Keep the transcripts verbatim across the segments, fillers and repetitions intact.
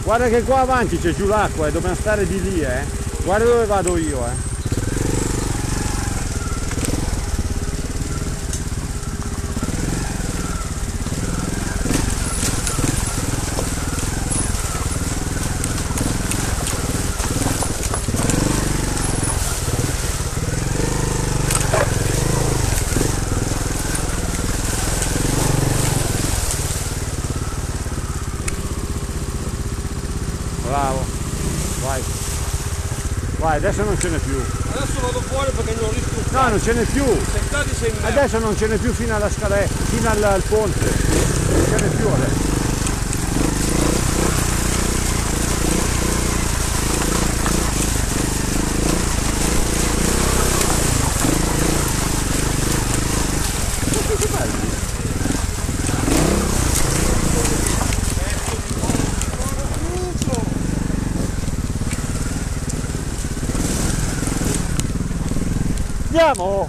Guarda che qua avanti c'è giù l'acqua e dobbiamo stare di lì, eh. Guarda dove vado io, eh. Bravo, vai, vai, adesso non ce n'è più. Adesso vado fuori perché non rischio. No, non ce n'è più. Se cadi sei in merda. Adesso non ce n'è più fino alla scaletta, fino al, al ponte. Non ce n'è più adesso. Andiamo!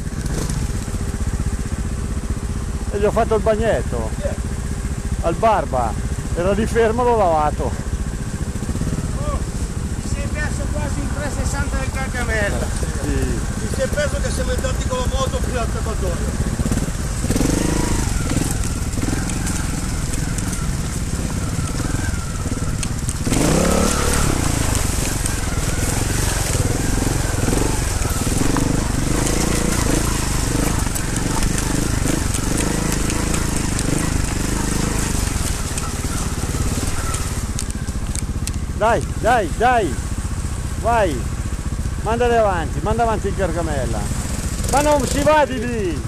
E gli ho fatto il bagnetto al barba, era lì fermo, l'ho lavato. Oh, ti sei perso quasi in trecentosessanta del Gargamella. Sì. Ti sei perso che siamo entrati con la moto fino al serbatoio. Dai, dai, dai, vai, mandali avanti, manda avanti il Gargamella. Ma non si va di lì!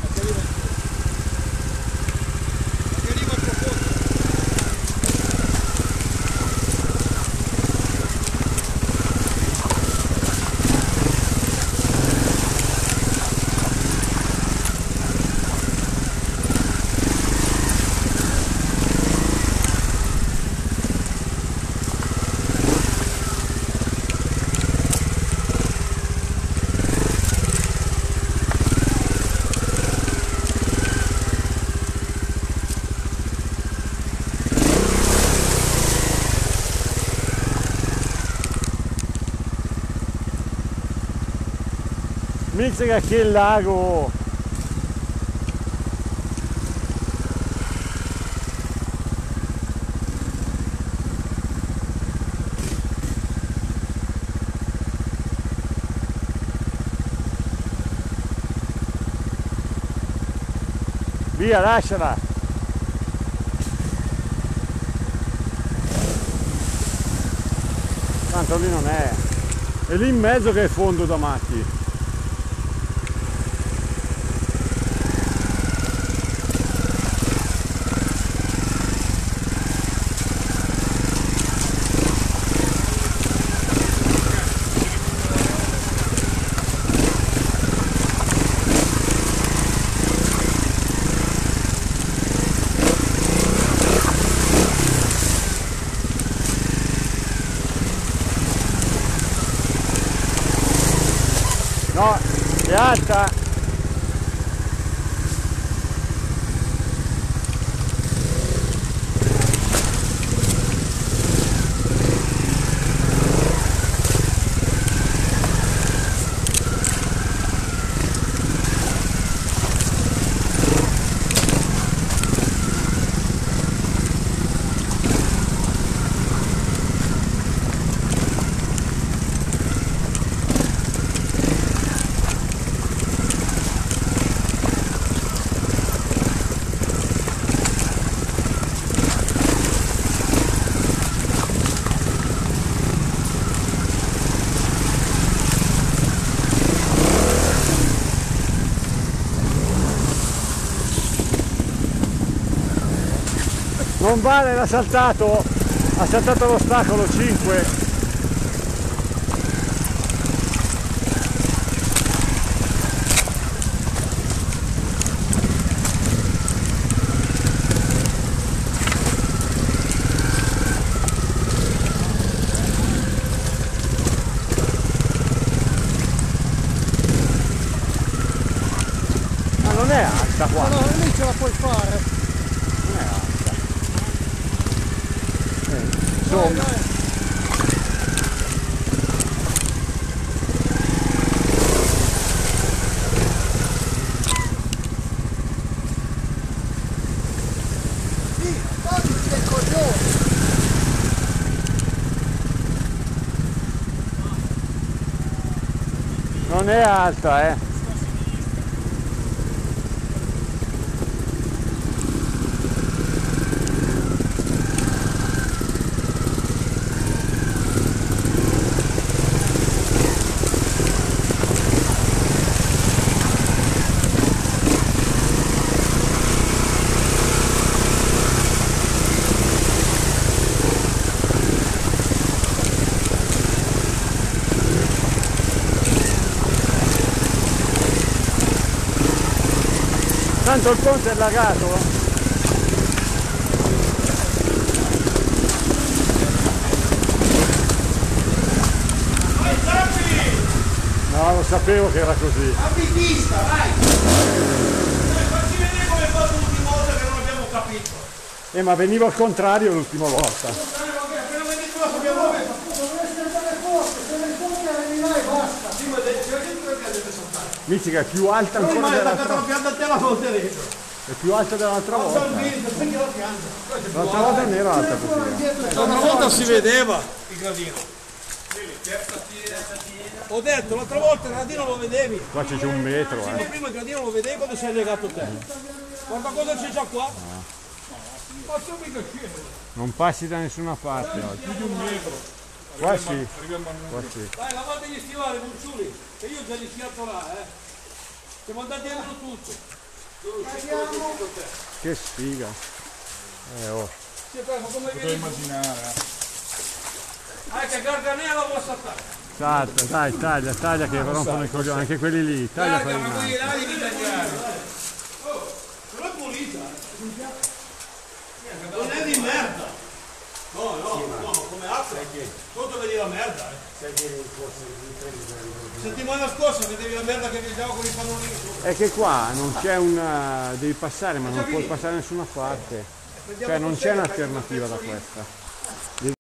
Mizzica che il lago! Via, lasciala! Tanto lì non è, è lì in mezzo che è fondo da matti. No, è alta! Non vale, l'ha saltato, ha saltato l'ostacolo cinque. Ma non è alta qua. No, no, lì ce la puoi fare. Non è alta. Eh, insomma. Dai, dai. non è alta, eh. Tanto il ponte è lagato. No, lo sapevo che era così. Abitista, vai! Dai, facci vedere come hai fatto l'ultima volta che non abbiamo capito. Eh, ma venivo al contrario l'ultima volta. Appena venite qua sappiamo come dovreste andare forte, se ne ponte arriverai e basta. Sì, ma c'è gente che deve saltare. Mizzica, è più alta Non ancora rimane dell'altra attaccata la pianta a te la ponte dentro. È più alta dell'altra volta. Perché la pianta? L'altra volta non era alta così. L'altra volta si vedeva il gradino. Ho detto, l'altra volta il gradino lo vedevi. Qua c'è già un metro, Sì, ma eh. prima il gradino lo vedevi quando sei legato te. Guarda cosa c'è già qua. Ma sono mica scemo. Non passi da nessuna parte oggi. Più di un metro. Qua sì. Qua sì. Dai, lavate gli stivali, Bucciuli, che io ho già rischiato là, eh. Siamo andati dentro tutto. Che sfiga. Eh, oh. Sì, ma come vedi? Immaginare. Ah, che Garganella vuoi saltare. Taglia, dai, taglia, taglia che rompono i coglioni, anche quelli lì. Taglia Guarda, ma farina. quelli là devi tagliare. Oh, non è pulita. Non è di merda. No, no, no, come acqua. Sotto vedi la merda, eh. Settimana scorsa vedevi la merda che viaggiava con i pannolini sopra. È che qua non c'è una... devi passare, ma non puoi passare da nessuna parte. Cioè non c'è un'alternativa da questa.